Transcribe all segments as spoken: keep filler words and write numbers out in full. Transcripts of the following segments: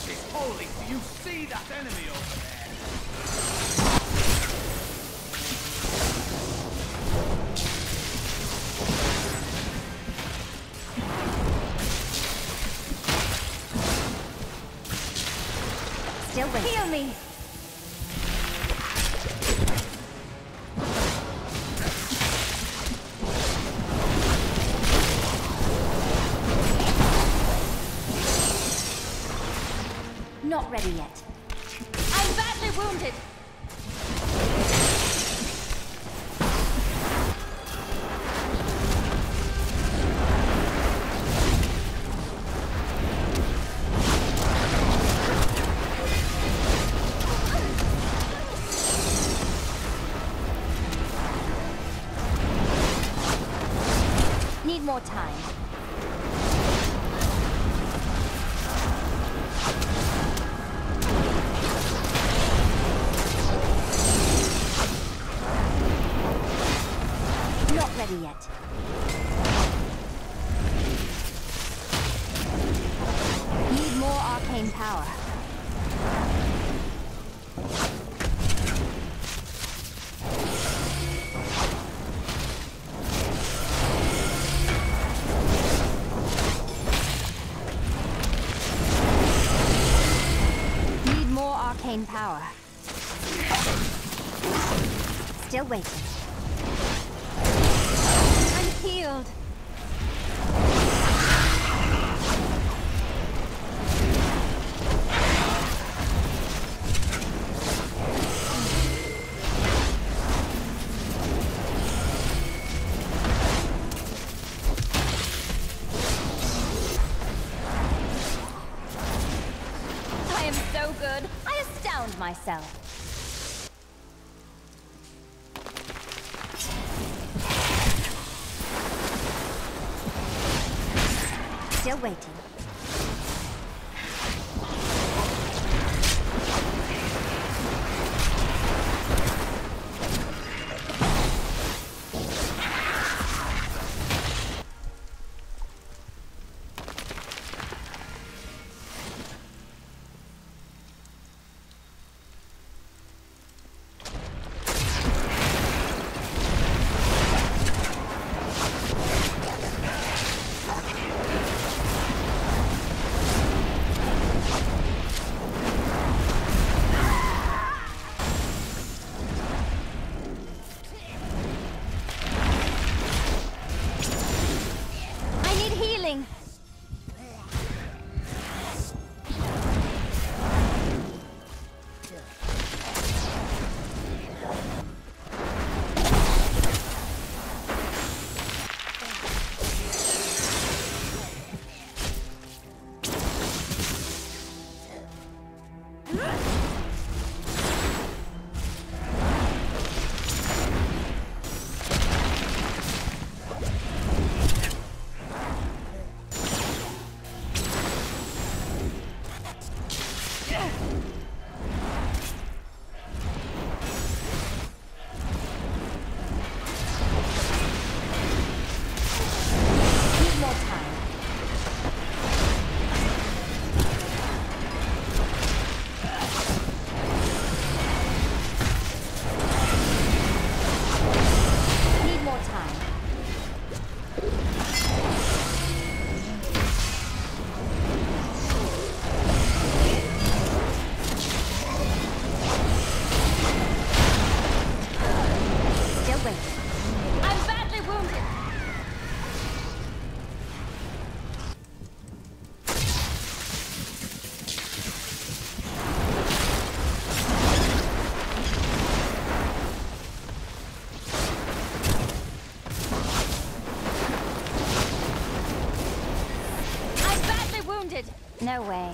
is holy. Do you see that enemy over there? Still wait. Heal me! Not ready yet. I'm badly wounded! Need more time. Not ready yet. Need more arcane power. Need more arcane power. Still waiting. Healed. I am so good. I astound myself. Still waiting. No way.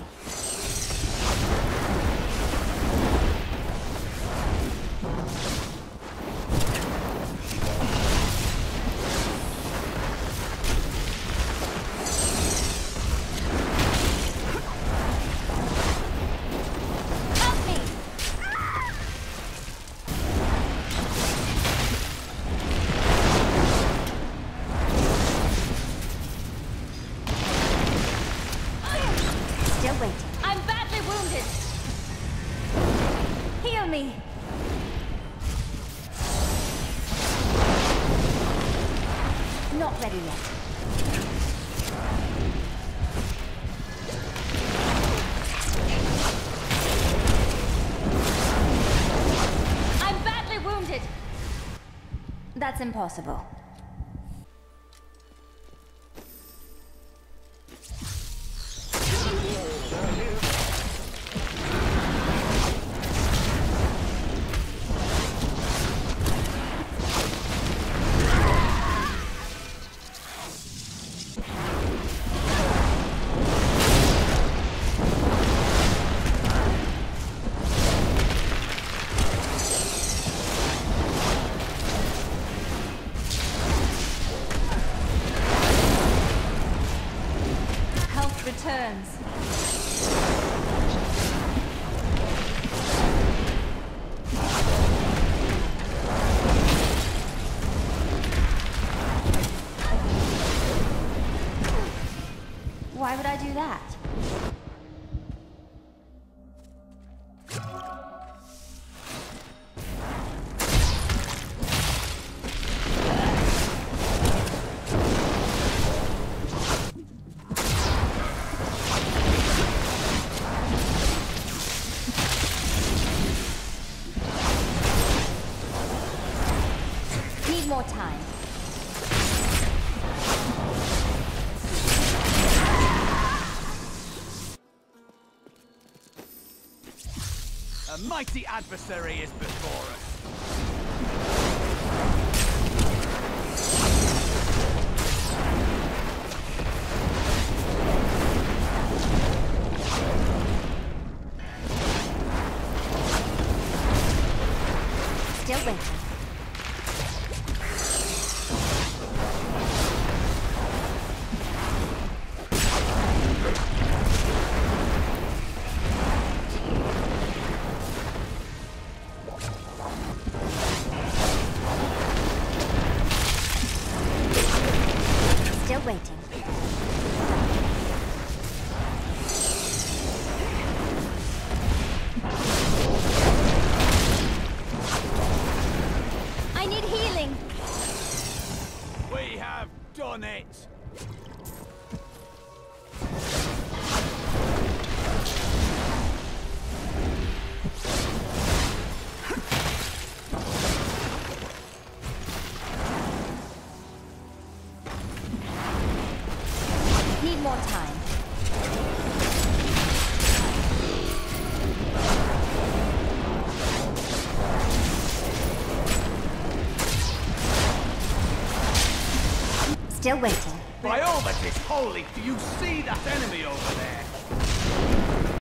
Still waiting. I'm badly wounded. wounded. Heal me. Not ready yet. I'm badly wounded. That's impossible. Returns. Why would I do that? More time. A mighty adversary is before us. Still waiting. Still waiting. I need healing. We have done it. Need more time. Still waiting. By all that is holy, do you see that enemy over there?